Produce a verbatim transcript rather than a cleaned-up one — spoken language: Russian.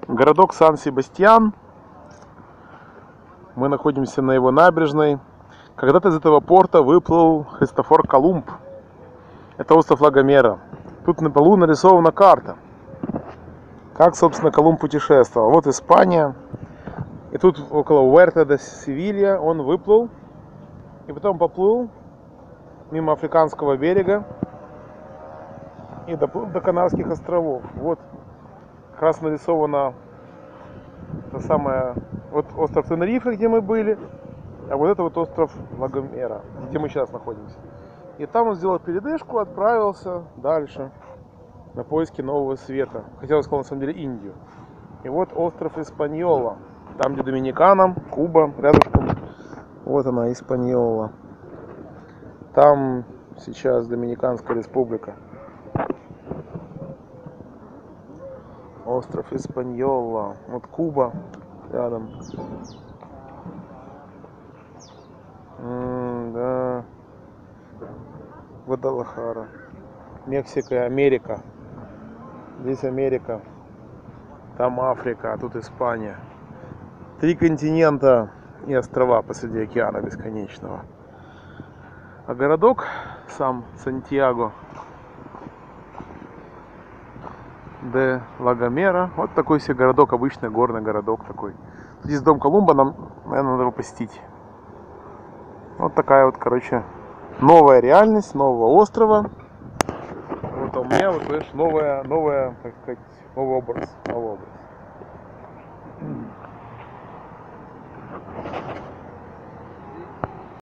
Городок Сан-Себастьян. Мы находимся на его набережной. Когда-то из этого порта выплыл Христофор Колумб. Это остров Ла Гомера. Тут на полу нарисована карта. Как, собственно, Колумб путешествовал. Вот Испания. И тут около Уэрта де Севилья он выплыл. И потом поплыл мимо Африканского берега и доплыл до Канарских островов. Вот как раз нарисована та самая, вот остров Тенерифе, где мы были, а вот это вот остров Ла Гомера, где мы сейчас находимся. И там он сделал передышку, отправился дальше на поиски нового света. Хотел сказать, на самом деле, Индию. И вот остров Испаньола, там где Доминикана, Куба, рядышком. Вот она, Испаньола. Там сейчас Доминиканская республика. Остров Испаньола. Вот Куба рядом. М да. Гвадалахара. Мексика и Америка. Здесь Америка. Там Африка, а тут Испания. Три континента и острова посреди океана бесконечного. А городок сам Сантьяго де Ла Гомера. Вот такой себе городок, обычный горный городок такой. Здесь дом Колумба, нам, наверное, надо его посетить. Вот такая вот, короче, новая реальность нового острова. Вот у меня, вот, видишь, новая, новая, так сказать, новый образ, новый образ.